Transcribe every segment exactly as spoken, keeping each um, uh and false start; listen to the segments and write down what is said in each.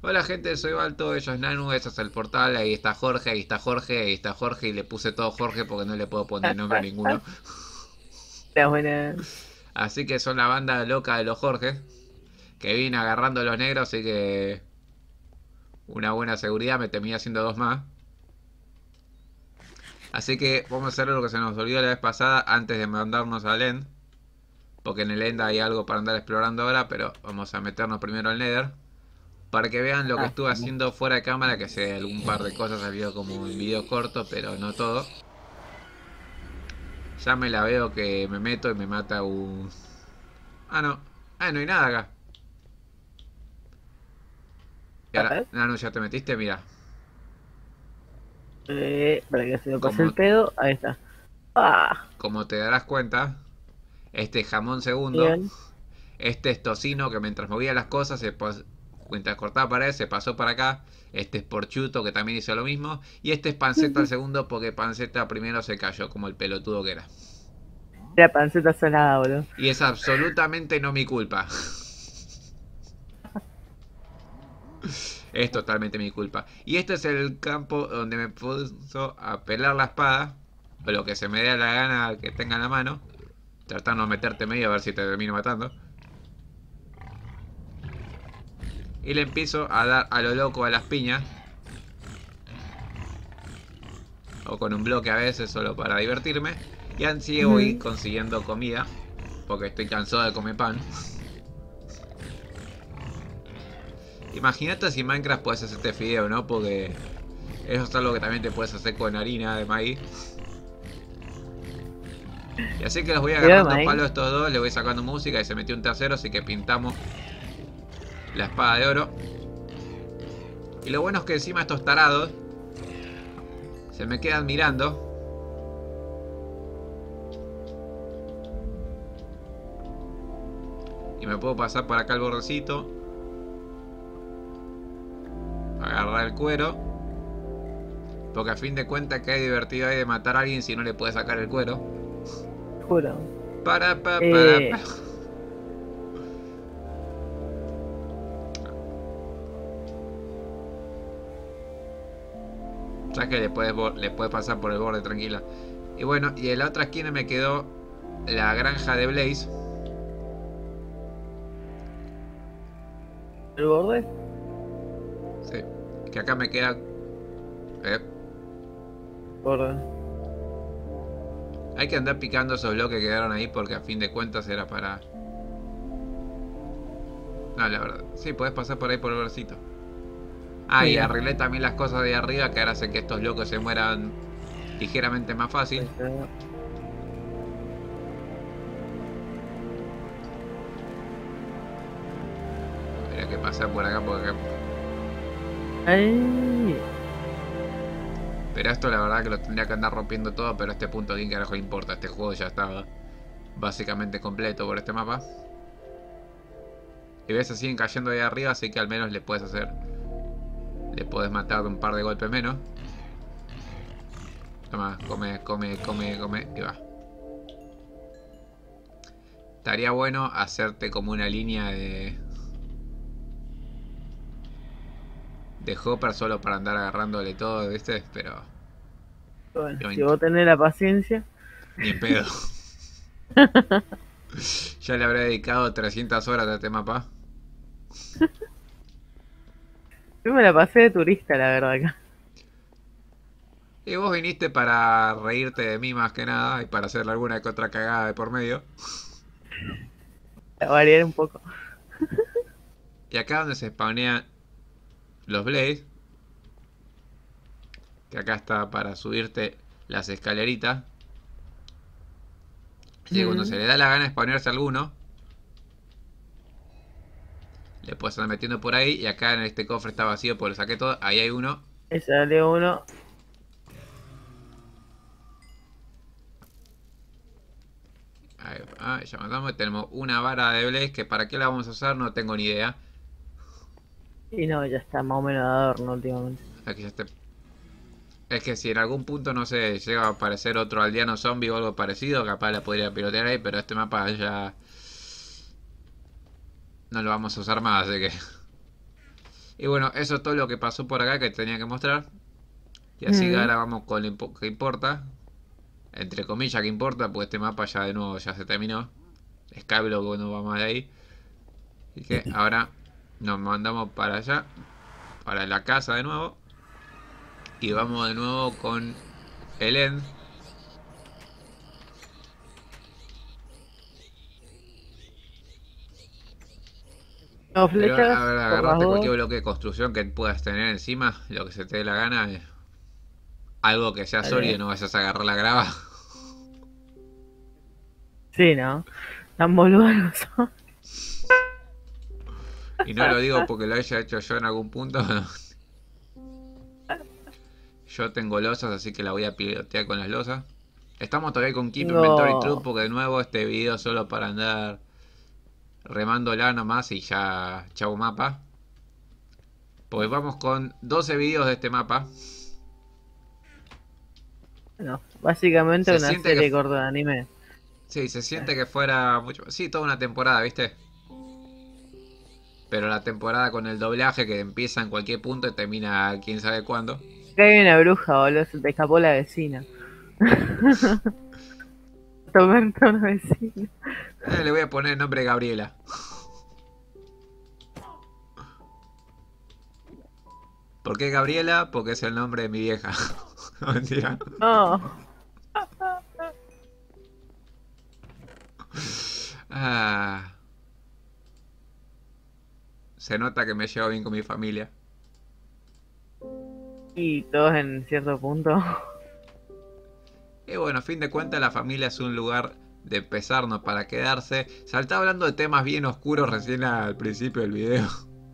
Hola gente, soy Balto, ellos Nanu, eso es el portal, ahí está Jorge, ahí está Jorge, ahí está Jorge y le puse todo Jorge porque no le puedo poner nombre a ninguno. Está buena. Así que son la banda loca de los Jorges, que vine agarrando a los negros, así que una buena seguridad, me temía haciendo dos más. Así que vamos a hacer lo que se nos olvidó la vez pasada antes de mandarnos al End, porque en el End hay algo para andar explorando ahora, pero vamos a meternos primero al Nether. Para que vean lo que Ah, estuve sí. haciendo fuera de cámara, que sé algún par de cosas, salió como en video corto, pero no todo. Ya me la veo que me meto y me mata un... Ah, no. Ah, no hay nada acá. Y A ahora, ver. no, no, ya te metiste, mira. Eh, para que se me pase el Como, pedo. Ahí está. Ah, como te darás cuenta, este es jamón segundo. bien. Este es tocino que mientras movía las cosas, se pas- mientras cortaba pared, se pasó para acá. Este es porchuto que también hizo lo mismo. Y este es panceta el segundo porque panceta primero se cayó como el pelotudo que era. La panceta sonada, boludo. Y es absolutamente no mi culpa. Es totalmente mi culpa. Y este es el campo donde me puso a pelar la espada. O lo que se me dé la gana que tenga en la mano. Tratando de meterte medio a ver si te termino matando. Y le empiezo a dar a lo loco a las piñas. O con un bloque a veces solo para divertirme. Y así voy Ujú. consiguiendo comida. Porque estoy cansado de comer pan. Imagínate si en Minecraft puedes hacer este fideo, ¿no? Porque eso es algo que también te puedes hacer con harina de maíz. Y así que los voy Video de agarrando a palo maíz. a estos dos, le voy sacando música y se metió un tercero, así que pintamos la espada de oro. Y lo bueno es que encima estos tarados se me quedan mirando. Y me puedo pasar por acá el bordecito. Agarrar el cuero. Porque a fin de cuentas que hay divertido ahí de matar a alguien si no le puedes sacar el cuero. Juro. Para pa para pa. Eh, Ya que le puedes, le puedes pasar por el borde tranquila. Y bueno, y en la otra esquina me quedó la granja de Blaze. ¿El borde? Sí. Que acá me queda... Eh, Borde. hay que andar picando esos bloques que quedaron ahí porque a fin de cuentas era para... No, la verdad. Sí, puedes pasar por ahí por el versito. Ah, y Mira. arreglé también las cosas de arriba que ahora hacen que estos locos se mueran ligeramente más fácil. Ahí está. Habría que pasar por acá porque acá... Ay. Pero esto la verdad que lo tendría que andar rompiendo todo, pero a este punto quién carajo le importa. Este juego ya estaba básicamente completo por este mapa. Y ves, se siguen cayendo de arriba, así que al menos le puedes hacer... Le puedes matar de un par de golpes menos. Toma, come, come, come, come. Y va. Estaría bueno hacerte como una línea de... De hopper solo para andar agarrándole todo, ¿viste? Pero... Bueno, si Yoink. vos tenés la paciencia. Ni en pedo. Ya le habré dedicado trescientas horas a este mapa. Yo me la pasé de turista, la verdad, acá. Y vos viniste para reírte de mí más que nada y para hacerle alguna que otra cagada de por medio. A variar un poco. Y acá donde se spawnean los blades, que acá está para subirte las escaleritas. Así que cuando se Ujú. le da la gana de spawnearse alguno, le puedes estar metiendo por ahí. Y acá en este cofre está vacío porque lo saqué todo. Ahí hay uno. Ahí sale uno. Ahí, ah, ya matamos. Tenemos una vara de blaze que para qué la vamos a usar no tengo ni idea. Y no, ya está más o menos de adorno últimamente. Aquí ya está. Es que si en algún punto, no sé, llega a aparecer otro aldeano zombie o algo parecido, capaz la podría pilotear ahí, pero este mapa ya no lo vamos a usar más, así que... Y bueno, eso es todo lo que pasó por acá que tenía que mostrar. Y así que Mm. ahora vamos con lo impo- que importa. Entre comillas que importa, pues este mapa ya de nuevo ya se terminó. Skyblock no va más de ahí. Así que ahora nos mandamos para allá, para la casa de nuevo. Y vamos de nuevo con el End. No Pero flechas a ver, por las agarrate dos. cualquier bloque de construcción que puedas tener encima, lo que se te dé la gana. eh, Algo que sea sólido, Dale. no vayas a agarrar la grava. Sí, ¿no? Tan boludos no son. Y no lo digo porque lo haya hecho yo en algún punto. Yo tengo losas, así que la voy a pilotear con las losas. Estamos todavía con Keep Inventory True Tengo... porque de nuevo este video solo para andar remándola nomás y ya chavo mapa. Pues vamos con doce videos de este mapa. No, básicamente Se una siente serie que... corta de anime. Sí, se siente que fuera mucho... Sí, toda una temporada, ¿viste? Pero la temporada con el doblaje que empieza en cualquier punto y termina quién sabe cuándo. Acá hay una bruja, boludo, se te escapó la vecina. Tomarte a una vecina. Eh, le voy a poner el nombre Gabriela. ¿Por qué Gabriela? Porque es el nombre de mi vieja. No, mentira. No, Ah, se nota que me llevo bien con mi familia. y todos en cierto punto. Y bueno, a fin de cuentas la familia es un lugar de empezarnos para quedarse. Saltaba hablando de temas bien oscuros recién al principio del video.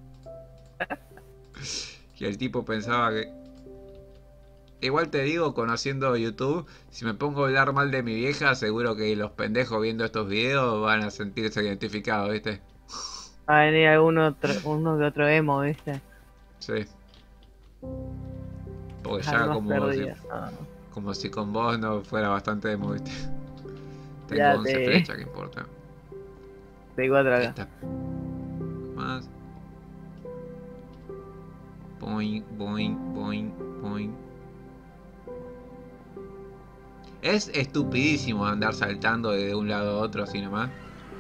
Y el tipo pensaba que... Igual te digo, conociendo YouTube, si me pongo a hablar mal de mi vieja, seguro que los pendejos viendo estos videos van a sentirse identificados, ¿viste? Va a venir alguno otro, uno que otro emo, ¿viste? Sí. Porque ya Almas como si, perdidas. Ah, como si con vos no fuera bastante emo, ¿viste? Tengo ya once te... flechas, ¿qué importa? Te cuatro acá. Esta más. Boing, boing, boing, boing. Es estupidísimo andar saltando de un lado a otro así nomás.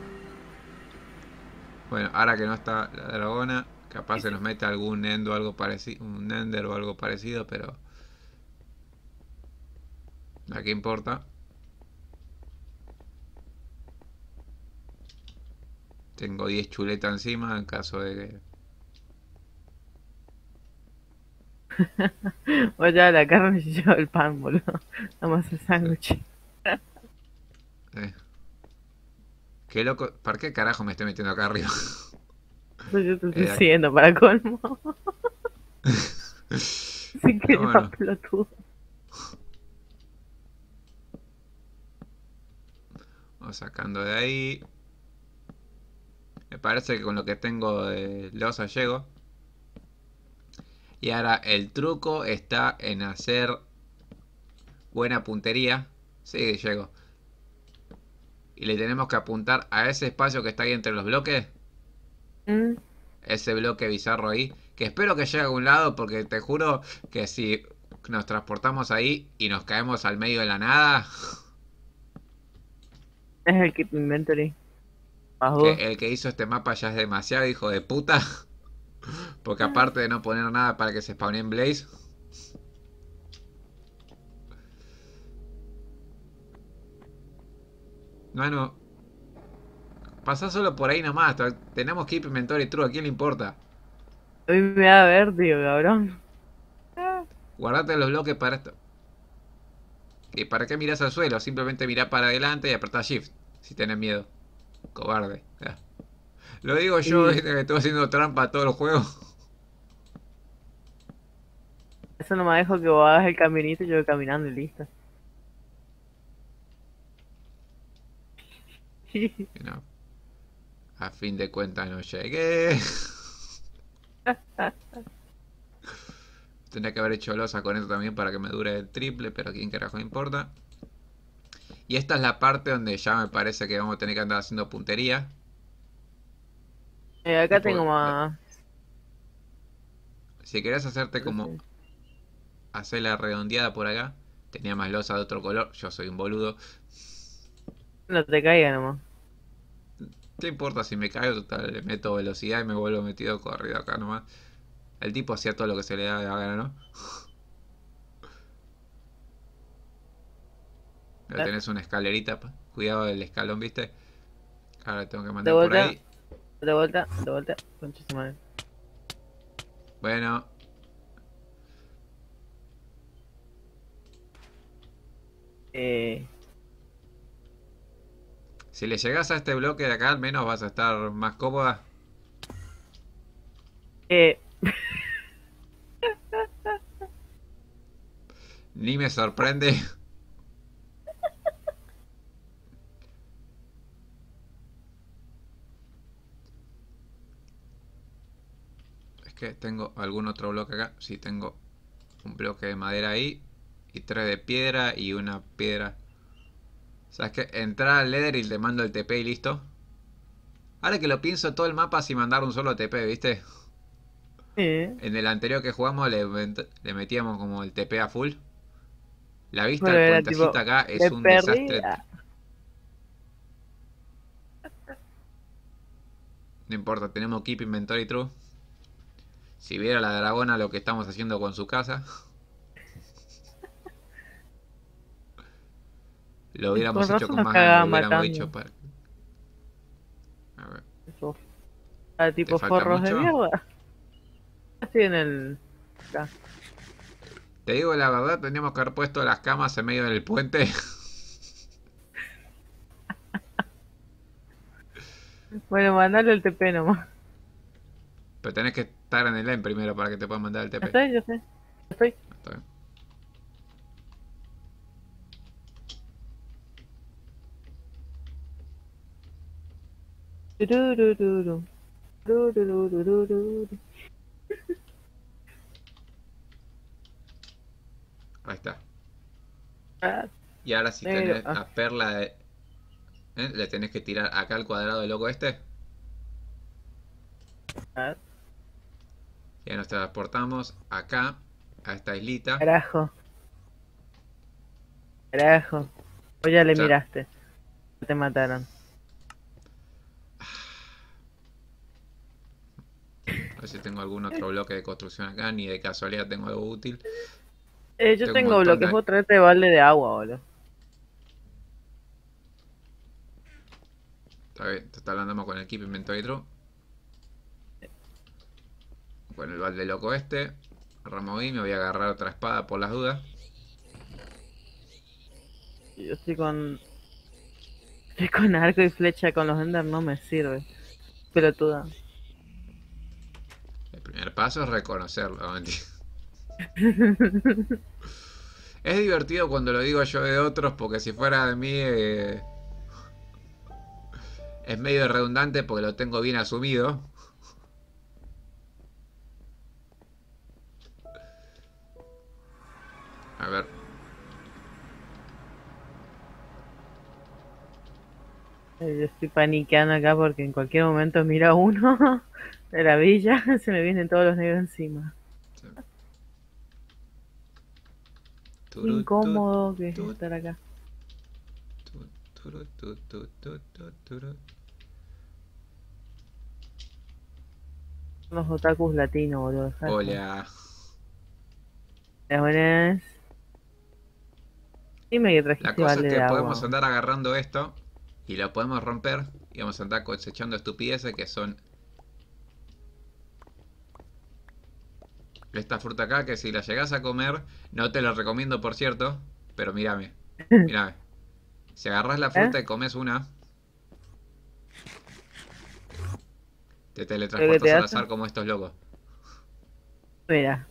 Bueno, ahora que no está la dragona, capaz se nos mete algún endo o algo parecido, un ender o algo parecido, pero ¿a qué importa? Tengo diez chuletas encima en caso de que... Vos ya la carne y yo el pan, boludo. Vamos el Sí, sándwich. sí. Qué loco, ¿para qué carajo me estoy metiendo acá arriba? Eso yo te estoy Eh, siguiendo para colmo. Sin que pero yo bueno, pelotudo. vamos sacando de ahí. Me parece que con lo que tengo de losa llego. Y ahora el truco está en hacer buena puntería. Sí, llego. Y le tenemos que apuntar a ese espacio que está ahí entre los bloques. Mm, Ese bloque bizarro ahí. Que espero que llegue a algún lado porque te juro que si nos transportamos ahí y nos caemos al medio de la nada, es el Keep Inventory. Más que vos. el que hizo este mapa ya es demasiado hijo de puta. Porque aparte de no poner nada para que se spawnee en Blaze. Bueno, pasa solo por ahí nomás. Tenemos Keep Inventory True. ¿A quién le importa? A mí me da vértigo, cabrón. Guardate los bloques para esto. ¿Y para qué mirás al suelo? Simplemente mirá para adelante y apretá Shift. Si tenés miedo. Cobarde. Ya. Lo digo yo, Y ¿viste? Que estoy haciendo trampa todo el juego. eso no me dejo que vos hagas el caminito y yo voy caminando y listo. Y no. A fin de cuentas no llegué. Tendría que haber hecho losa con esto también para que me dure el triple, pero a quién carajo me importa. Y esta es la parte donde ya me parece que vamos a tener que andar haciendo puntería. Eh, acá Tipo, tengo más. Si querés hacerte como Sí. hacer la redondeada por acá, tenía más losa de otro color. Yo soy un boludo. No te caiga nomás. ¿Qué importa si me caigo? Total, le meto velocidad y me vuelvo metido corrido acá nomás. El tipo hacía todo lo que se le da de la gana, ¿no? Ya ¿Eh? tenés una escalerita. Pa. Cuidado del escalón, ¿viste? Ahora tengo que De mandar por vuelta, ahí. de vuelta, de vuelta. Concha su madre. Bueno, Eh, si le llegás a este bloque de acá, al menos vas a estar más cómoda. eh, Ni me sorprende. Es que tengo algún otro bloque acá. Sí, tengo un bloque de madera ahí. Y tres de piedra y una piedra. ¿Sabes qué? Entrar al Nether y te mando el T P y listo. Ahora que lo pienso, todo el mapa sin mandar un solo T P, ¿viste? eh, En el anterior que jugamos le, le metíamos como el T P a full. La vista pero del era puentecito tipo, acá es me un perdí. desastre. Ah, No importa, tenemos Keep Inventory True. Si viera la dragona lo que estamos haciendo con su casa, lo con hubiéramos hecho razón con nos más ganas. Lo cagaban hubiéramos matando. dicho para... A ver, Esos ah, ¿te tipo falta forros de mucho? mierda. Estoy en el. Acá. Te digo la verdad, teníamos que haber puesto las camas en medio del puente. Bueno, mandale el T P nomás. Pero tenés que estar en el end primero para que te puedan mandar el Ya T P. estoy, ya sé. Ya estoy. Está bien. Tururururu, turururururu. Ahí está. Ah, Y ahora si negro. tenés Ah, la perla de... ¿eh? Le tenés que tirar acá al cuadrado del loco este. ah, Y ahí nos transportamos acá, a esta islita. carajo, carajo. O ya le Ya. miraste. Te mataron. A ver si tengo algún otro bloque de construcción acá. Ni de casualidad tengo algo útil. Eh, yo Tengo un tengo montón bloques. de... Vos traete balde de agua, boludo. Está bien, te está hablando con el Keep Inventory True. Con el balde loco este. Removí, me voy a agarrar otra espada por las dudas. Yo estoy con. Estoy con arco y flecha con los Ender, no me sirve. Pelotuda. El primer paso es reconocerlo. No, mentira. Es divertido cuando lo digo yo de otros, porque si fuera de mí eh, es medio redundante porque lo tengo bien asumido. A ver, Eh, Yo estoy paniqueando acá porque en cualquier momento miro a uno de la villa, se me vienen todos los negros encima. Qué Turu, tu, incómodo que es tu, estar acá. tu, turu, tu, tu, tu, tu, turu. Los otakus latinos, boludo. Dejá de joder. Hola. Las buenas. Dime que La trajiste cosa es balde que de agua, podemos boludo. andar agarrando esto y lo podemos romper y vamos a andar cosechando estupideces que son esta fruta acá, que si la llegas a comer, no te lo recomiendo por cierto, pero mírame, mírame. Si agarras la ¿Eh? fruta y comes una, te ¿Pero qué teletransportas te al hace? azar como estos locos. Mira.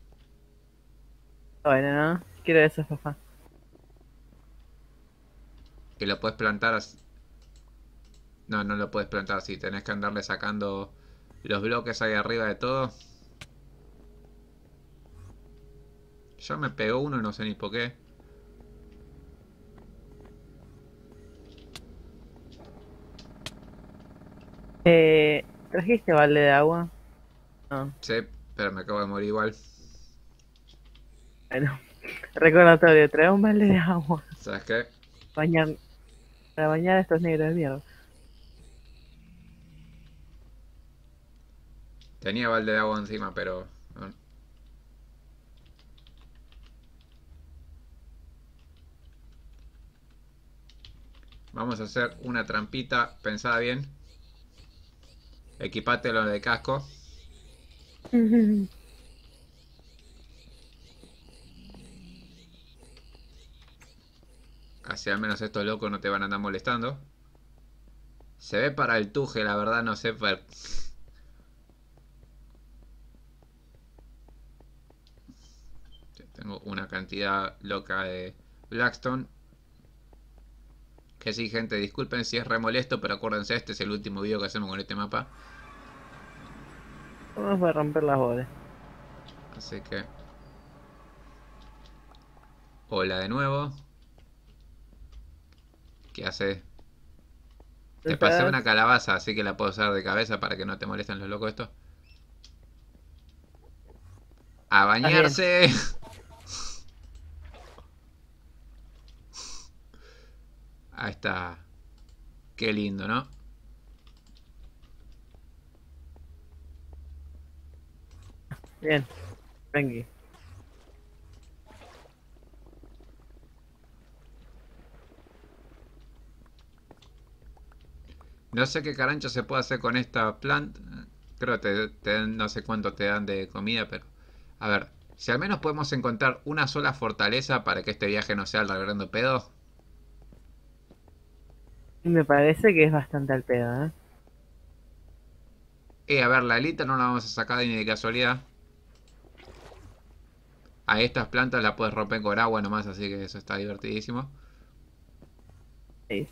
Bueno, ¿no? Quiero eso, papá. Que lo puedes plantar así. No, no lo puedes plantar así, tenés que andarle sacando los bloques ahí arriba de todo. Ya me pegó uno y no sé ni por qué. Eh, ¿trajiste balde de agua? No. Sí, Pero me acabo de morir igual. Bueno, recordatorio, trae un balde de agua. ¿Sabes qué? Bañar, para bañar a estos negros de mierda. Tenía balde de agua encima, pero... bueno. Vamos a hacer una trampita pensada bien. Equipátelo de casco. Así al menos estos locos no te van a andar molestando. Se ve para el tuje, la verdad no sé. Para... Tengo una cantidad loca de Blackstone. Que sí, gente, disculpen si es re molesto, pero acuérdense, este es el último video que hacemos con este mapa. Vamos a romper las bolas. Así que... Hola de nuevo. ¿Qué hace? Te pasé una calabaza, así que la puedo usar de cabeza para que no te molesten los locos estos. ¡A bañarse! Ahí está. Qué lindo, ¿no? Bien, tranqui. No sé qué carancho se puede hacer con esta planta. Creo que te, te, no sé cuánto te dan de comida, pero... A ver, si al menos podemos encontrar una sola fortaleza para que este viaje no sea el reverendo pedo. Y me parece que es bastante al pedo, ¿eh? Eh, a ver, la elita no la vamos a sacar ni de casualidad. A estas plantas las puedes romper con agua nomás, así que eso está divertidísimo. Sí.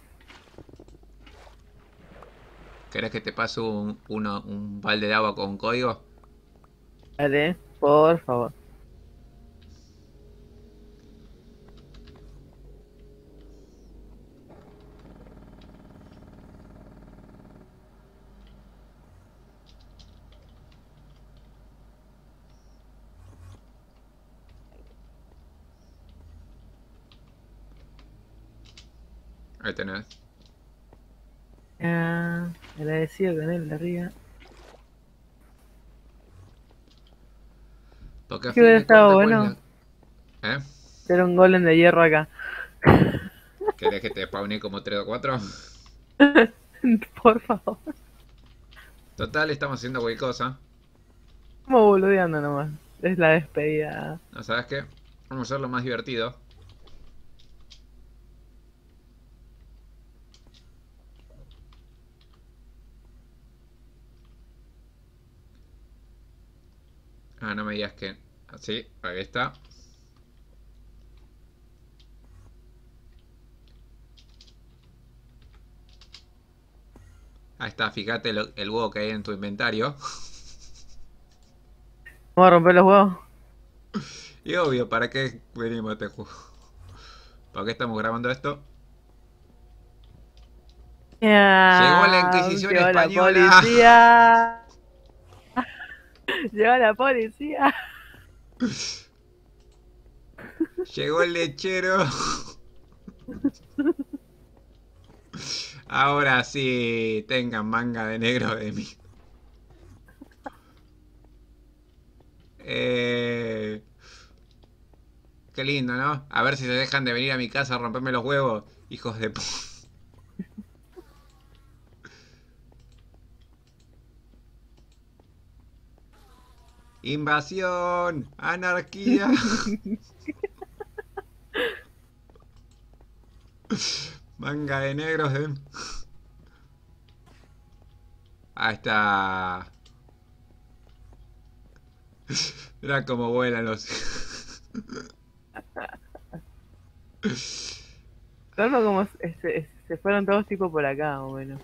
¿Querés que te pase un, uno, un balde de agua con un código? Dale, por favor. Ahí tenés. Ah, agradecido con él de arriba. Porque a Que fin hubiera de estado cuentas, ¿cuál es bueno la...? ¿Eh? hacer un golem de hierro acá. ¿Querés que te spawné como tres o cuatro? Por favor. Total, estamos haciendo cualquier cosa. Como boludeando nomás. Es la despedida. ¿No sabes qué? Vamos a hacerlo más divertido. Ah, no me digas que... Sí, ahí está. Ahí está, fíjate lo, el huevo que hay en tu inventario. Vamos a romper los huevos. Y obvio, ¿para qué venimos a este juego? ¿Para qué estamos grabando esto? Llegó la Ya, Inquisición llegó la Española. policía. Llegó la policía. Llegó el lechero. Ahora sí, tengan manga de negro de mí. Eh... Qué lindo, ¿no? A ver si se dejan de venir a mi casa a romperme los huevos, hijos de p... Invasión, anarquía. Manga de negros de... Ahí está. Mira cómo vuelan los... Calma como se, se, se fueron todos tipo por acá, o bueno.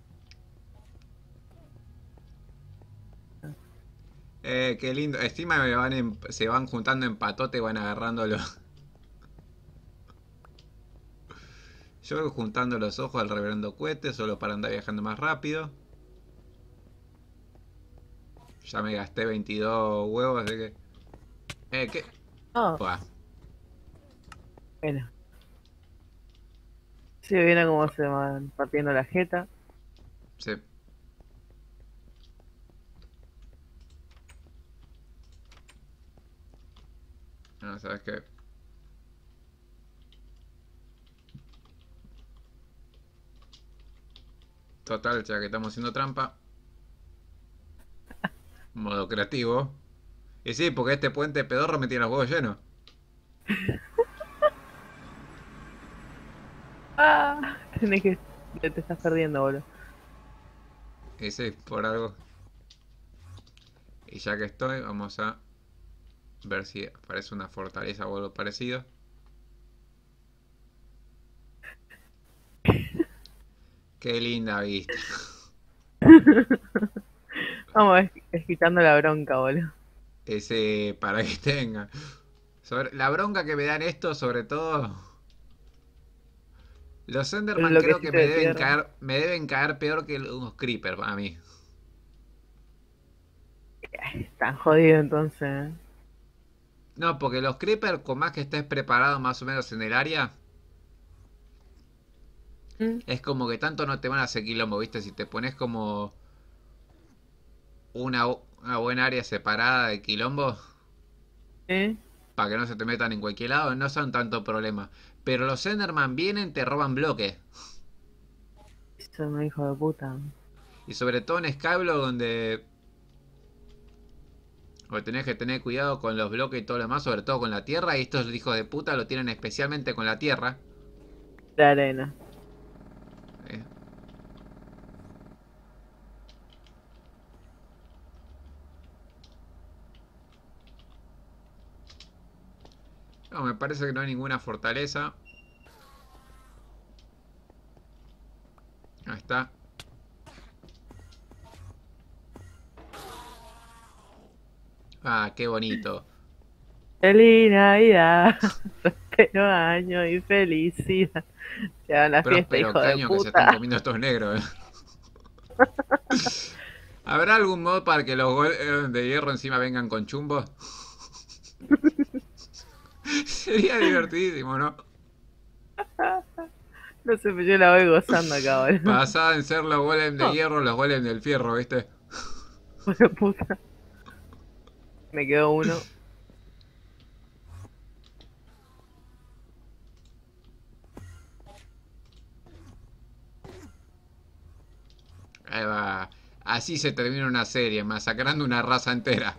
Eh, qué lindo. Encima me van en- se van juntando en patote y van agarrándolo. Yo voy juntando los ojos al reverendo cohete solo para andar viajando más rápido. Ya me gasté veintidós huevos, así que... Eh, ¿qué? Oh, Buah, bueno. Sí, viene cómo se van partiendo la jeta. sí. No, ¿sabes qué? Total, ya que estamos haciendo trampa. Modo creativo. Y sí, porque este puente pedorro me tiene los huevos llenos. Ah, tenés que. Te estás perdiendo, boludo. Y sí, por algo. Y ya que estoy, vamos a ver si aparece una fortaleza o algo parecido. Qué linda vista. Vamos, es, es quitando la bronca, boludo. Ese para que tenga. Sobre, la bronca que me dan esto, sobre todo. Los Un Enderman creo que bloquecito me de deben tierra. caer. Me deben caer peor que unos creepers para mí. Están jodidos entonces. No, porque los creepers, con más que estés preparado más o menos en el área, ¿Mm? es como que tanto no te van a hacer quilombo, ¿viste? Si te pones como una, una buena área separada de quilombo, ¿Eh? para que no se te metan en cualquier lado, no son tanto problema. Pero los Enderman vienen, te roban bloques. Son un hijo de puta. Y sobre todo en Skyblock, donde, donde tenés que tener cuidado con los bloques y todo lo demás, sobre todo con la tierra. Y estos hijos de puta lo tienen especialmente con la tierra. La arena. Eh, No, me parece que no hay ninguna fortaleza. Ahí está. Ah, qué bonito. Feliz Navidad. Prospero año y felicidad. Se van a la fiesta, Próspero hijo de caño que se están puta. comiendo estos negros. eh. ¿Habrá algún mod para que los golems de hierro encima vengan con chumbo? Sería divertidísimo, ¿no? No sé, pero yo la voy gozando acá, boludo. Pasada en ser los golems de No, hierro, los golems del fierro, ¿viste? hijo de puta. Me quedó uno. Ahí va. Así se termina una serie, masacrando una raza entera.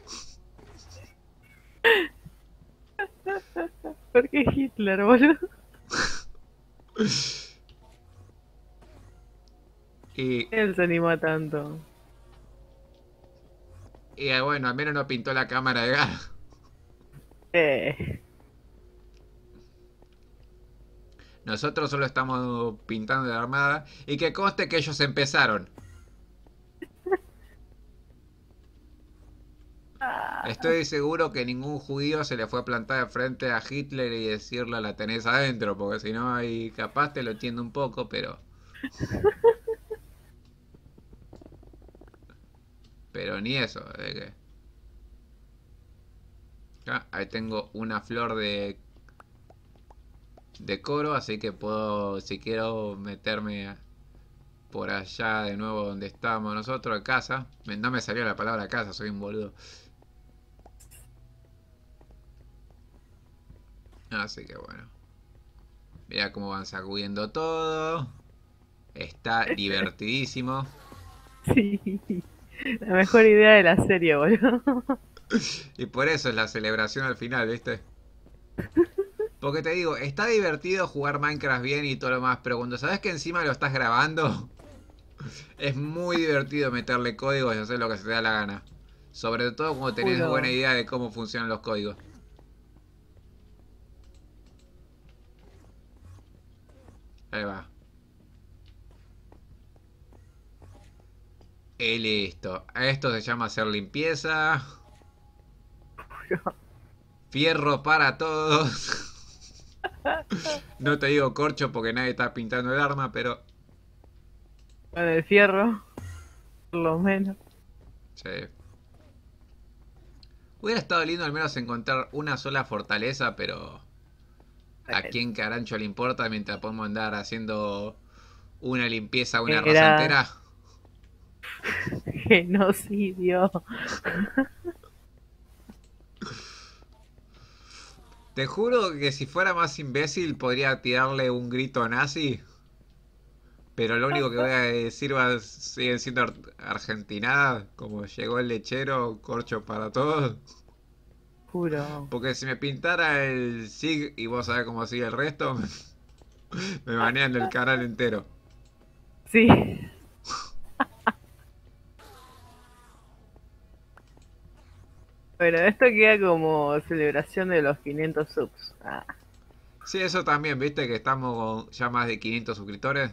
¿Por qué Hitler, boludo? Y, Él se anima tanto. y eh, bueno, al menos no pintó la cámara de gas. Eh. Nosotros solo estamos pintando la armada. Y que conste que ellos empezaron. Ah, Estoy seguro que ningún judío se le fue a plantar de frente a Hitler y decirle la tenés adentro, porque si no, ahí capaz te lo entiendo un poco, pero. Pero ni eso. De que... Ah, ahí tengo una flor de. de coro, así que puedo, si quiero, meterme por allá de nuevo donde estábamos nosotros, a casa. No me salió la palabra casa, soy un boludo. Así que bueno. Mira cómo van sacudiendo todo. Está divertidísimo. sí. La mejor idea de la serie, boludo. Y por eso es la celebración al final, ¿viste? Porque te digo, está divertido jugar Minecraft bien y todo lo más, pero cuando sabes que encima lo estás grabando, es muy divertido meterle códigos y hacer lo que se te da la gana. Sobre todo cuando tenés buena Juro. idea de cómo funcionan los códigos. Ahí va. Y listo. Esto se llama hacer limpieza. Fierro para todos. No te digo corcho porque nadie está pintando el arma, pero... Con el fierro, por lo menos. Sí. Hubiera estado lindo al menos encontrar una sola fortaleza, pero ¿a Bueno, quién carancho le importa mientras podemos andar haciendo una limpieza a una raza era entera? genocidio. Te juro que si fuera más imbécil podría tirarle un grito nazi, pero lo único que voy a decir va a seguir siendo ar- argentinada, como llegó el lechero, corcho para todos. Juro. Porque si me pintara el SIG y vos sabés cómo sigue el resto, me banean del canal entero. Sí. Bueno, esto queda como celebración de los quinientos subs. Ah, Sí, eso también, viste que estamos con ya más de quinientos suscriptores.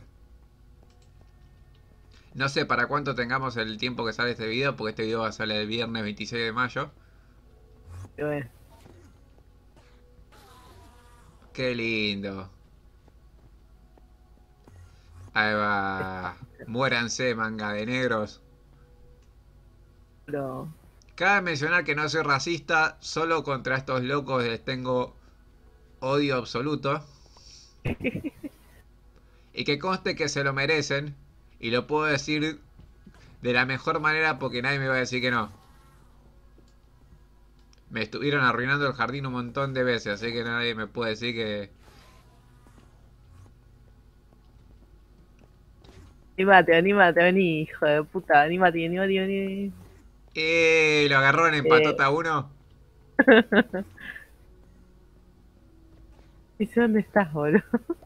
No sé para cuánto tengamos el tiempo que sale este video, porque este video va a salir el viernes veintiséis de mayo. qué bueno. Qué lindo. Ahí va. Muéranse, manga de negros. Pero, Cabe mencionar que no soy racista, solo contra estos locos les tengo odio absoluto. Y que conste que se lo merecen. Y lo puedo decir de la mejor manera porque nadie me va a decir que no. Me estuvieron arruinando el jardín un montón de veces, así que nadie me puede decir que... anímate, anímate, vení, hijo de puta. Anímate, anímate, vení. ¡Eh! Lo agarraron en Eh, patota uno. dice, ¿dónde estás, boludo?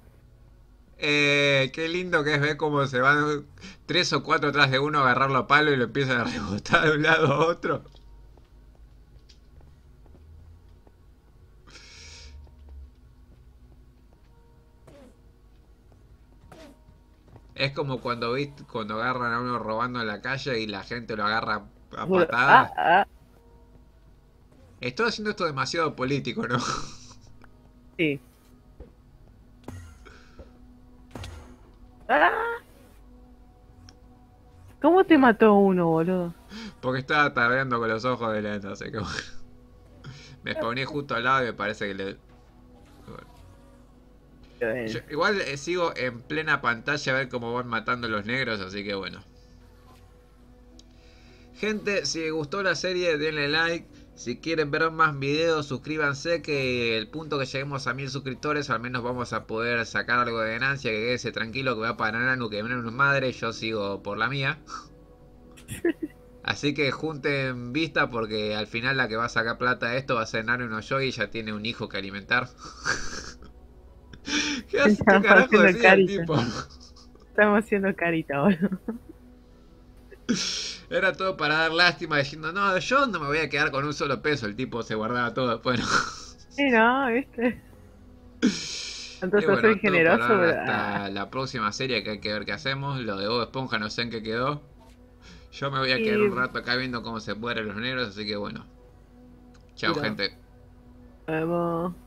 Eh, qué lindo que es ver cómo se van tres o cuatro atrás de uno a agarrarlo a palo y lo empiezan a rebotar de un lado a otro. Es como cuando viste, cuando agarran a uno robando en la calle y la gente lo agarra a Juro. Ah, patadas. ah, Estoy haciendo esto demasiado político, ¿no? sí. Ah, ¿cómo te mató uno, boludo? Porque estaba tardeando con los ojos de lento, así que bueno. Me spawné justo al lado y me parece que le... bueno. Qué Yo bueno. igual eh, sigo en plena pantalla a ver cómo van matando los negros, así que bueno. Gente, si les gustó la serie, denle like. Si quieren ver más videos, suscríbanse, que el punto que lleguemos a mil suscriptores, al menos vamos a poder sacar algo de ganancia, que quédese tranquilo que va para Nanu, que menos madre, yo sigo por la mía. Así que junten vista porque al final la que va a sacar plata de esto va a ser Nanu no yo y ya tiene un hijo que alimentar. ¿Qué, hace, ¿Qué Estamos carajo haciendo decía el carita. tipo? Estamos haciendo carita, boludo. Era todo para dar lástima diciendo, no, yo no me voy a quedar con un solo peso. El tipo se guardaba todo. Bueno. Sí, no, ¿viste? Y Entonces soy bueno, todo por generoso, ahora pero... ah, hasta la próxima serie que hay que ver qué hacemos. Lo de Bob Esponja no sé en qué quedó. Yo me voy a quedar y... un rato acá viendo cómo se mueren los negros, así que bueno. Chao, Juro. gente. Nos vemos.